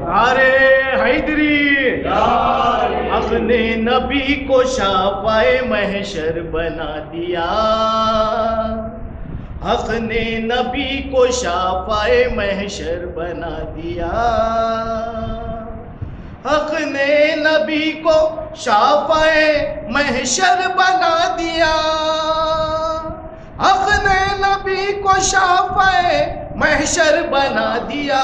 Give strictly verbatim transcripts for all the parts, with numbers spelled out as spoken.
نعرے حیدری، حق نے نبی کو شافعِ محشر بنا دیا، حق نے نبی کو شافعِ محشر بنا دیا، حق نے نبی کو شافعِ محشر بنا دیا، حق نے نبی کو شافعِ محشر بنا دیا،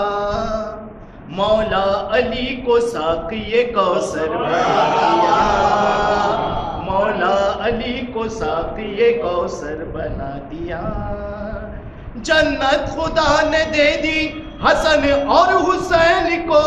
مولا علی کو ساقی کوثر بنا دیا، مولا علی کو ساقی کوثر بنا دیا، جنت خدا نے دے دی حسن اور حسین کو،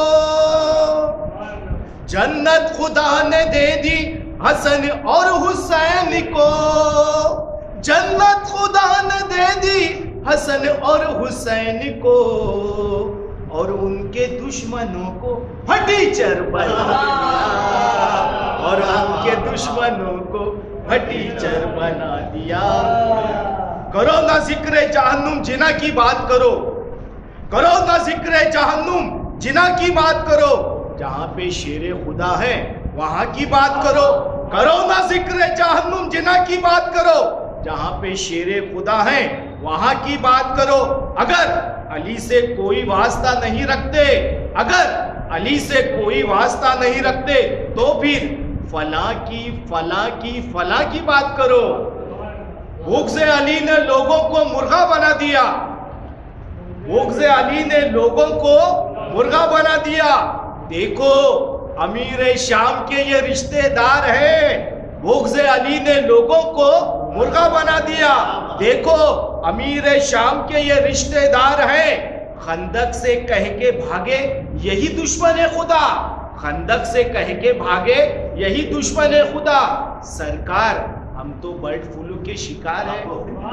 جنت خدا نے دے دی حسن اور حسین کو، جنت خدا نے دے دی حسن اور حسین کو، اور ان کے دشمنوں کو پھٹیچر بنا دیا، اور ان کے دشمنوں کو پھٹیچر بنا دیا۔ کرو نہ ذکر جہنم جنا کی بات کرو، کرو نہ ذکر جہنم جنا کی بات کرو، جہاں پہ شیر خدا ہے وہاں کی بات کرو، کرو نہ ذکر جہنم جنا کی بات کرو، جہاں پہ شیر خدا ہے وہاں کی بات کرو۔ اگر علی سے کوئی واسطہ نہیں رکھتے، اگر علی سے کوئی واسطہ نہیں رکھتے تو پھر فلاں کی فلاں کی فلاں کی بات کرو۔ بغض علی نے لوگوں کو مرغا بنا دیا، بغض علی نے لوگوں کو مرغا بنا دیا۔ دیکھو امیر شام کے یہ رشتہ دار ہیں، بغض علی نے لوگوں کو مرغا بنا دیا۔ دیکھو امیر شام کے یہ رشتہ دار ہیں، خندق سے کہہ کے بھاگے یہی دشمن خدا، خندق سے کہہ کے بھاگے یہی دشمن خدا۔ سرکار ہم تو برڈ فلو کے شکار ہیں،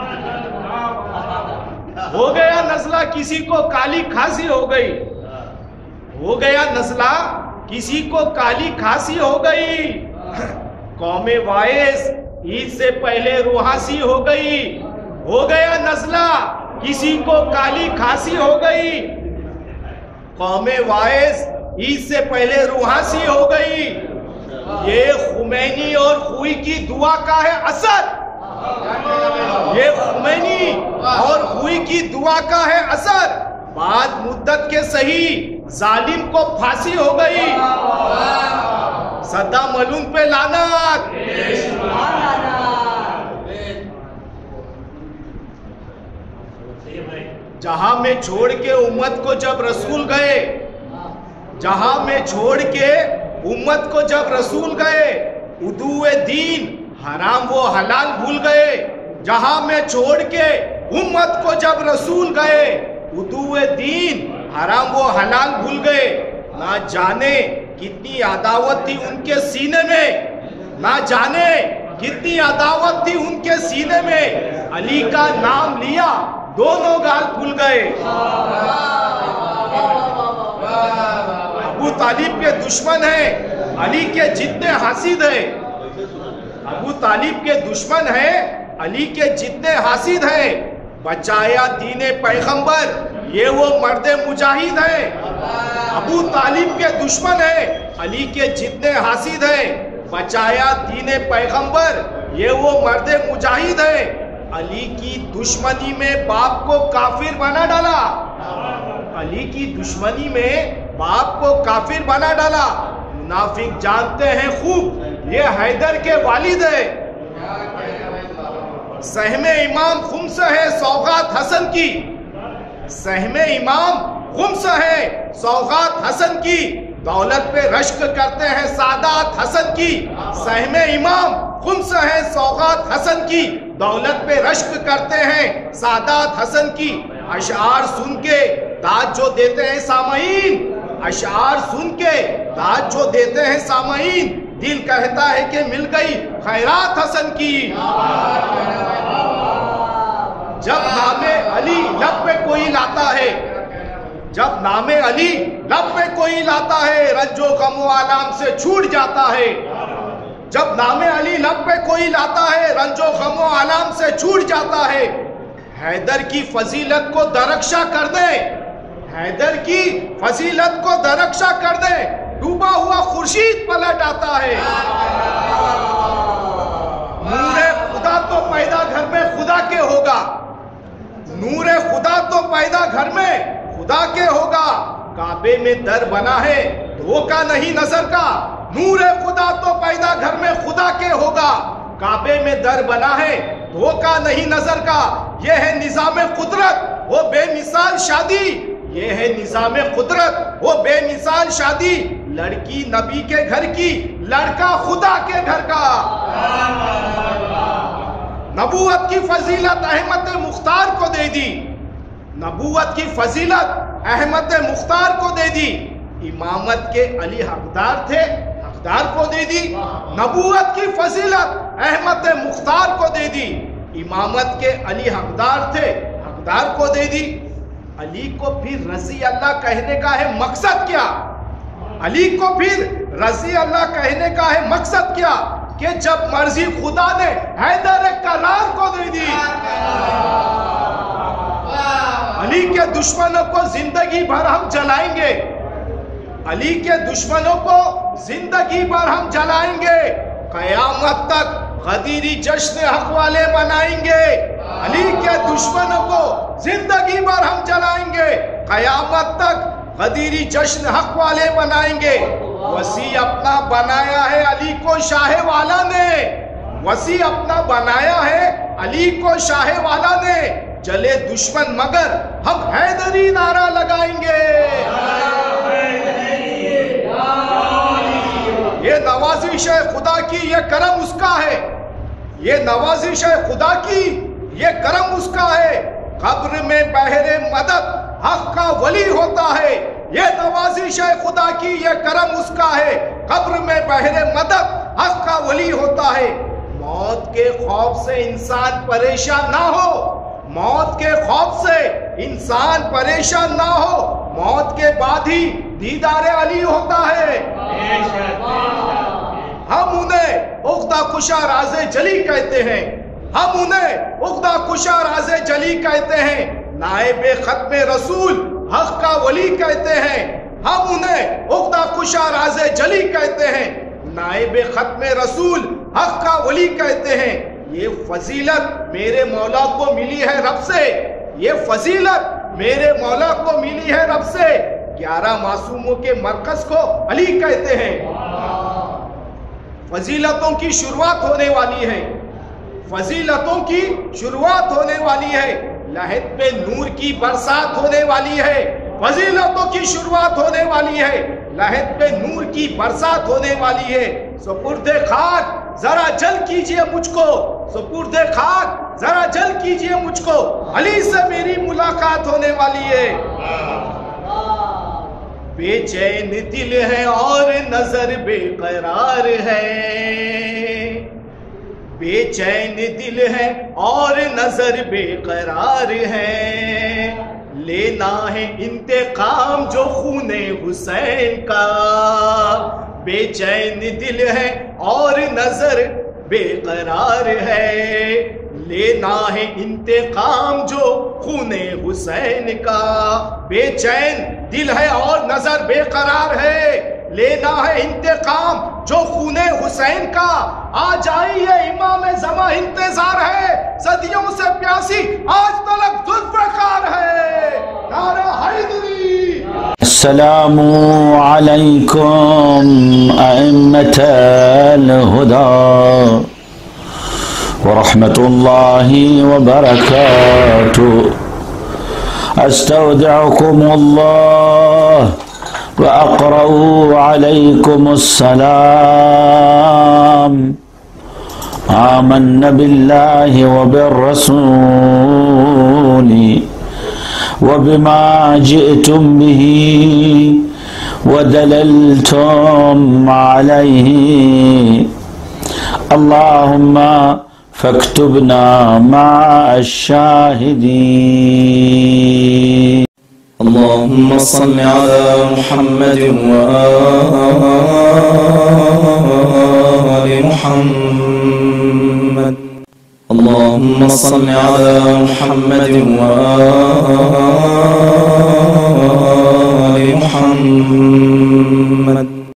ہو گیا نزلہ کسی کو کالی کھانسی ہو گئی، ہو گیا نزلہ کسی کو کالی کھانسی ہو گئی، قوم وائس عید سے پہلے روحاسی ہو گئی، ہو گیا نزلہ کسی کو کالی کھانسی ہو گئی، قوم وائس عید سے پہلے روحاسی ہو گئی۔ یہ خمینی اور خوئی کی دعا کا ہے اثر، یہ خمینی اور خوئی کی دعا کا ہے اثر۔ بعد مدت کے صحیح ظالم کو پھانسی ہو گئی، صدام ملعون پہ لعنت۔ جہاں میں چھوڑ کے امت کو جب رسول گئے، جہاں میں چھوڑ کے امت کو جب رسول گئے، عدو دین حرام و حلال بھول گئے، جہاں میں چھوڑ کے امت کو جب رسول گئے، عدو دین حرام و حلال بھول گئے۔ نہ جانے کتنی عداوت تھی ان کے سینے میں، نہ جانے کتنی عداوت تھی ان کے سینے میں، علی کا نام لیا دونوں گال کھل گئے۔ ابو طالب کے دشمن ہیں، علی کے جتنے حاسد ہیں، ابو طالب کے دشمن ہیں، علی کے جتنے حاسد ہیں۔ بچایا دین پیغمبر یہ وہ مرد مجاہد ہیں، ابو طالب کے دشمن ہیں، علی کے جتنے حاسد ہیں۔ بچایا دین پیغمبر یہ وہ مرد مجاہد ہیں۔ علی کی دشمنی میں باپ کو کافر بنا ڈالا، علی کی دشمنی میں باپ کو کافر بنا ڈالا۔ منافق جانتے ہیں خوب یہ حیدر کے والد ہے۔ سہم امام خمس ہے سوغات حسن کی، سہم امام خمس ہے سوغات حسن کی، دولت پہ رشک کرتے ہیں سادات حسن کی۔ سہم امام خمس ہے سوغات حسن کی، دولت پہ رشک کرتے ہیں سادات حسن کی۔ اشعار سن کے داد جو دیتے ہیں سامعین، اشعار سن کے داد جو دیتے ہیں سامعین، دل کہتا ہے کہ مل گئی خیرات حسن کی۔ جب نام علی لب پہ کوئی لاتا ہے، جب نام علی لب پہ کوئی لاتا ہے، رنج و غم و آلام سے چھوٹ جاتا ہے۔ جب نام علی لب پہ کوئی لاتا ہے، رنج و غم و آلام سے چھوٹ جاتا ہے۔ حیدر کی فضیلت کو درخشاں کر دے، حیدر کی فضیلت کو درخشاں کر دے ڈوبا ہوا خورشید پلٹ آتا ہے. نور خدا تو پیدا گھر میں خدا کے ہوگا, نور خدا تو پیدا گھر میں خدا کے ہوگا. کعبے میں در بنا ہے دھوکہ نہیں نظر کا, نور خدا تو پیدا گھر میں خدا کے ہوگا. کعبے میں در بنا ہے دھوکہ نہیں نظر کا. یہ ہے نظام قدرت وہ بے مثال شادی, یہ ہے نظام قدرت وہ بے مثال شادی. لڑکی نبی کے گھر کی, لڑکا خدا کے گھر کا. نبوت کی فضیلت احمد مختار کو دے دی, نبوت کی فضیلت احمد مختار کو دے دی. امامت کے علی حقدار تھے, حقدار کو دے دی. نبوت کی فضیلت احمد مختار کو دے دی. امامت کے علی حقدار تھے, حقدار کو دے دی. علی کو پھر رضی اللہ کہنے کا ہے مقصد کیا, علی کو پھر رضی اللہ کہنے کا ہے مقصد کیا کہ جب مرضی خدا نے حیدر کرار کو دے دی. علی کے دشمنوں کو زندگی بھر ہم جلائیں گے, علی کے دشمنوں کو زندگی بھر ہم جلائیں گے. قیامت تک غدیری جشن حق والے بنائیں گے. علی کے دشمنوں کو زندگی بھر ہم جلائیں گے. قیامت تک غدیری جشن حق والے بنائیں گے. وسیع اپنا بنایا ہے علی کو شاہ والا نے, وسیع اپنا بنایا ہے علی کو شاہ والا نے. جلے دشمن مگر ہم حیدری نعرہ لگائیں گے. یہ نوازش خدا کی, یہ کرم اس کا ہے, یہ نوازش خدا کی, یہ کرم اس کا ہے. قبر میں بہر مدد حق کا ولی ہوتا ہے. یہ نوازش خدا کی, یہ کرم اس کا ہے. قبر میں بہر مدد حق کا ولی ہوتا ہے. موت کے خوف سے انسان پریشان نہ ہو, موت کے خوف سے انسان پریشان نہ ہو. موت کے بعد ہی دیدار علی ہوتا ہے. ہم انہیں عقدہ کشا راز جلی کہتے ہیں, ہم انہیں عقدہ کشا راز جلی کہتے ہیں. نائب ختم رسول حق کا ولی کہتے ہیں, ہم انہیں عقدہ کشا راز جلی کہتے ہیں. نائب ختم رسول حق کا ولی کہتے ہیں. یہ فضیلت میرے مولا کو ملی ہے رب سے, یہ فضیلت میرے مولا کو ملی ہے رب سے. گیارہ معصوموں کے مرکز کو علی کہتے ہیں. فضیلتوں کی شروعات ہونے والی ہے, فضیلتوں کی شروعات ہونے والی ہے. لہد پہ نور کی برسات ہونے والی ہے. فضیلتوں کی شروعات ہونے والی ہے, لہد پہ نور کی برسات ہونے والی ہے. سپرد خاک ذرا جل کیجئے مجھ کو, سپرد خاک ذرا جل کیجئے مجھ کو. علی سے میری ملاقات ہونے والی ہے. بے چین دل ہے اور نظر بے قرار ہے, بے چین دل ہے اور نظر بے قرار ہے. لینا ہے انتقام جو خون حسین کا, بے چین دل ہے اور نظر بے قرار ہے. لینا ہے انتقام جو خون حسین کا, بے چین دل ہے اور نظر بے قرار ہے. لینا ہے انتقام جو خون حسین کا. آ جائیے امام زمان انتظار ہے, صدیوں سے پیاسی آج تلک ذوالفقار ہے. نعرہ حیدری. السلام علیکم ائمة الہدی ورحمة الله وبركاته. استودعكم الله وأقرأ عليكم السلام. آمنا بالله وبالرسول وبما جئتم به ودللتم عليه. اللهم فاكتبنا مع الشاهدين. اللهم صل على محمد وآل محمد. اللهم صل على محمد وآل محمد